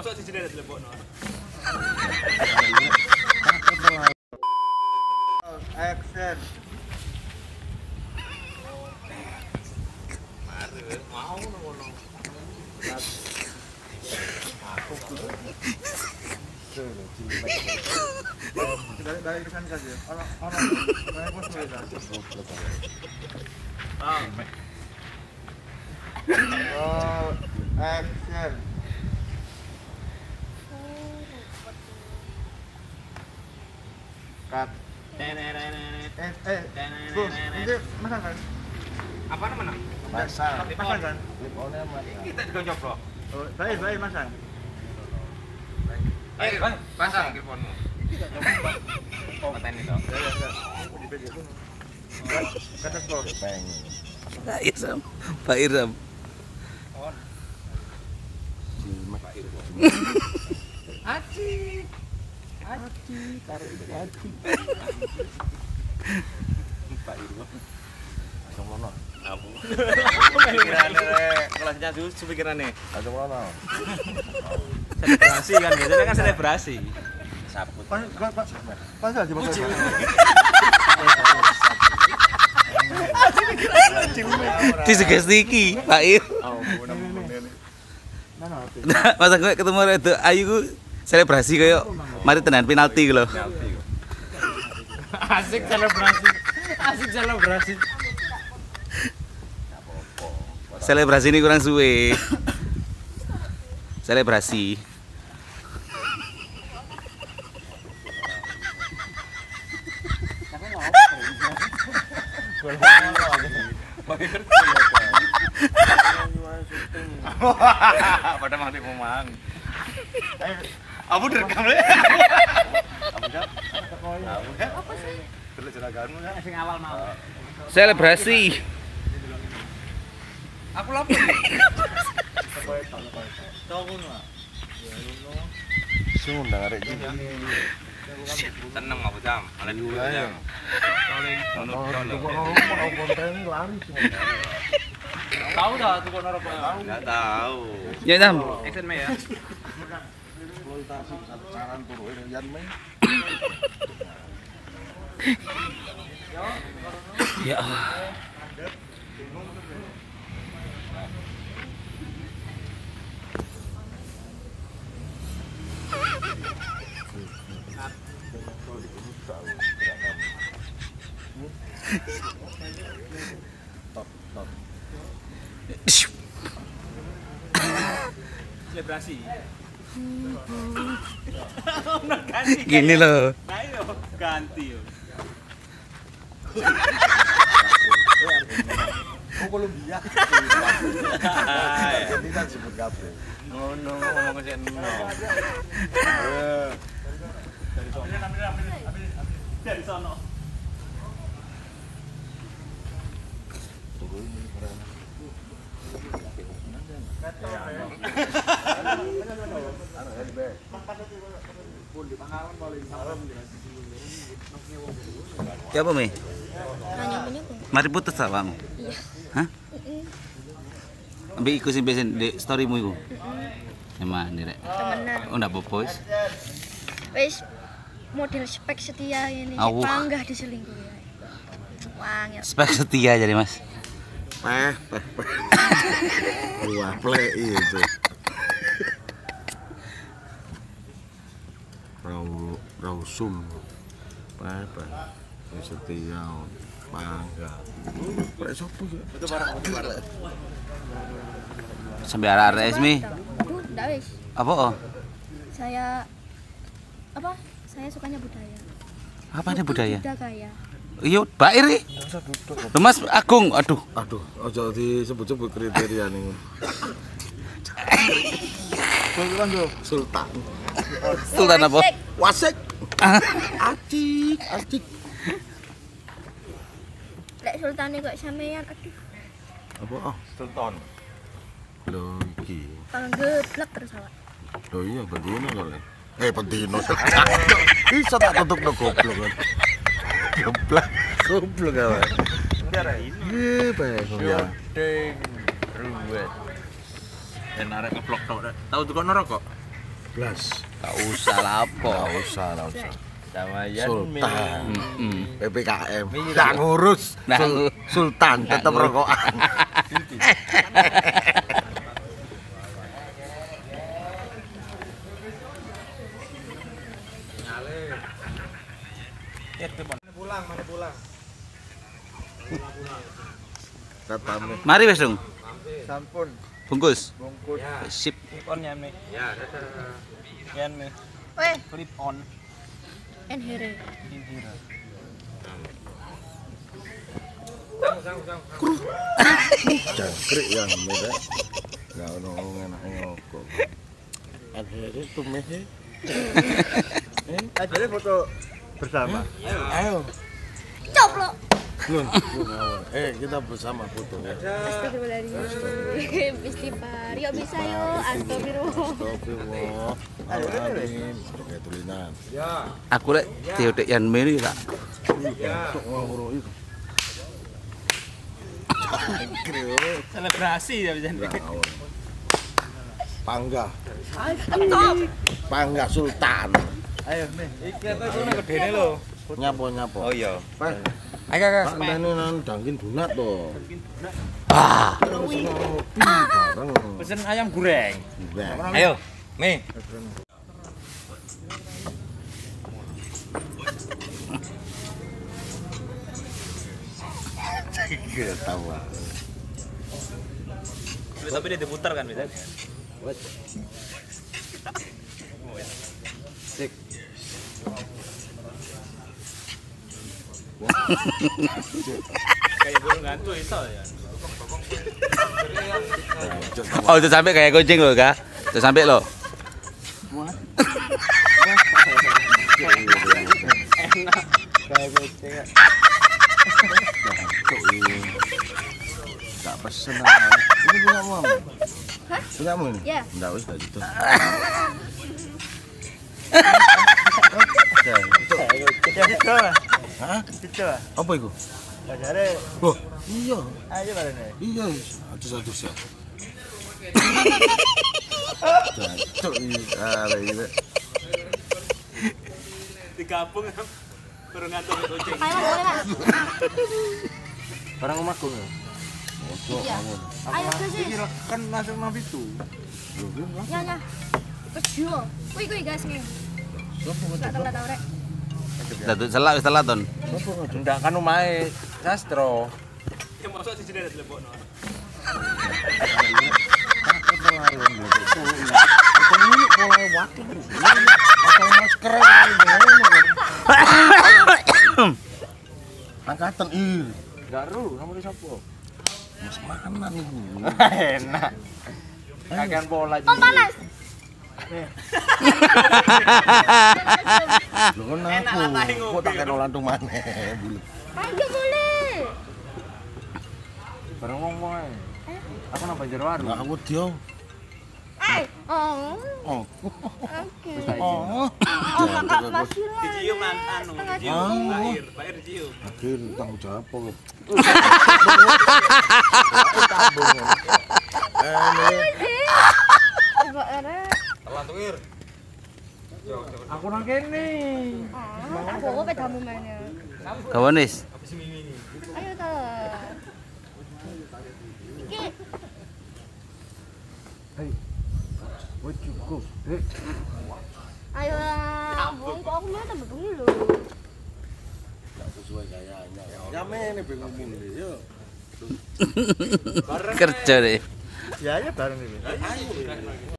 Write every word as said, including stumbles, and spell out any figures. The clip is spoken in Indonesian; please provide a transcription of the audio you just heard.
Masuk di sini ada telepon. Action. Mari, mau ngono. Aku Balik-balik ke sana saja. Orang orang banyak bos mereka. Ah. Oh, action. Cut. Eh, eh, bos, ini masak kan? Apa namanya? Masak. Masak kan? Kita juga nyobrol. Oh, baik, baik masak. Eh, pasang teleponmu. Konten itu. Ya, ya, ya. Di P J pun. Kata bos. Pak Iram, Pak Iram. On. Pak Iram. Aci. Aci, taruh itu aci. Pak Iram. Langsung lono. Abu. Pikirannya kelasnya susu pikirannya. Langsung lono. Selebrasi kan biasanya kan selebrasi. Sabut. Pas pas pas aja mas. Disugesti Pak Ir. Nah, masa gue ketemu itu Ayu gue selebrasi kayak mari tenan penalti gitu loh. Asik selebrasi. Asik selebrasi. Selebrasi ini kurang suwe. Selebrasi. Pada mati memang. Abu direkam deh. Abu dah. Apa sih? Dulu jelaganmu ya. Sing awal mau. Selebrasi. Aku lapor. Tahu ngono. Sing undang arek iki. Seneng Abu Jam. Oleh dulu ya. Oleh konten lari semua. Tahu dah tuh kono rokok. Enggak tahu. Ya Jam. Action me ya. Eksploitasi saran turuin yan me. Ya. Top, top. Selebrasi. Gini loh. Ayo ganti yo. Oh, Kolombia. Jadi kan sebut kabeh. Ngono ngomong sih no. Dari sono. Dari sono. Ya apa Mi? Nanya punya pun. Mari putus ta Bang. Iya. Hah? Ambil ikut sing besen di storymu iku. Emang direk. Temenan. Oh ndak bopos. Wis model spek setia ini. Awuh. Panggah diselingkuhi. Wangil. Spek setia jadi Mas. Peh, peh, peh. Wah, play itu. Rau, rausum. Peh, peh. Setia, bangga. Play sopo ya? Itu barang. Sampai arah-arah resmi. Aduh, ndak wis. Apa oh? Saya apa? Saya sukanya budaya. Apa ini budaya? Budaya. Iya, Pak Iri. Mas Agung, aduh. Aduh, ojo disebut-sebut kriteria nih. Sultan bro, Sultan. Sultan apa? Wasik. Acik, acik. Lek sultane kok sampean aduh. Apa ah? Sultan. Lho iki. Panggeblek terus awak. Lho iya bendino kali. Eh bendino. Iso tak tutup no goblok kan. Goblok. Goblok awak. Eh, bae ya. Ding ruwet. Dan arek ngeblok tok. Tahu tukang rokok? belas. Gak usah lapo. Gak usah, gak usah. Sama Yan Sultan. Heeh. P P K M. Gak ngurus. Nah, Sul- Sultan Gak tetap ngurus. rokokan. Tatame. Mari wes dong. Sampun. Bungkus. Bungkus. Sip. Clip on ya, Mi. Ya, Yan, Mi. Weh, Clip on. en here. Jangkrik yang merah. Gak ono enak ngoko. Akhirnya tuh mehe. Aja foto bersama. Ayo. Coplok. Belum. Eh, kita bersama foto ya. Astagfirullahaladzim. Istighfar. Yuk bisa yuk. Astagfirullah. Astagfirullah. Amin. Pakai tulinan. Aku lek diodek Yan Meri tak. Untuk ngawur itu. Jangkrik. Selebrasi ya bisa. Ngawur. Pangga. Pangga Sultan. Ayo, Mi. Iki aku sono gedene lho. Nyapo nyapo. Oh iya. Pak. Ayo, Kak. Pak ndane nang dangkin donat to. Ah. Ngopi bareng. Pesen ayam goreng. Nah, Ayo, Mi. Gak tahu. Tapi dia diputar kan, bisa. Sik. Kayak burung ngantuk iso ya. Oh, itu sampai kayak kucing loh, Kak. Itu sampai loh. Enak. Kayak kucing. Gak pesen aja. Ini punya mu. Hah? Punya mu ini? Ya. Enggak wis gak gitu. Ya gitu. Hah? Gitu. Apa itu? Bajare. Oh, iya. Ayo barene. Iya, satu-satu ya. Cuk, ada ini. Digabung burung ngantuk kucing. Ayo boleh mas. Barang omahku. Iya. Ayo ke sih. Kan masuk mah itu. Ya ya. Kejo. Wih kuy gas nih. Gak telat tau rek. Datuk selak wis telat ton. Ndak kan omahe Sastro. Ya mosok siji ndak dilebokno. Ini mulai waktu. Pakai masker. Angkatan ir. Enggak ru, kamu sapa? Mas makanan iku. Enak. Kakean pola Oh panas. Lho kan aku. Kok tak kena lantung maneh. Ayo boleh. Bareng wong-wong ae. Aku nang Banjarwaru. Nah, aku dia. Eh. Oh. Oh. Oke. Oh. Oh kakak masih lah. Dicium anu, dicium. Bair, Bair dicium. Akhir tanggung jawab apa? Mbak Era. Telat wir. Aku nang kene. Ah, tak bawa pedamu mainnya. Kawanis. Ayo toh. Iki. Woi cukup. Eh, Ayo lah. Wong kok aku malah tambah bengi lho. gak sesuai kayaknya. Ya men bingung ini yo. Kerja deh. Ya ya bareng iki.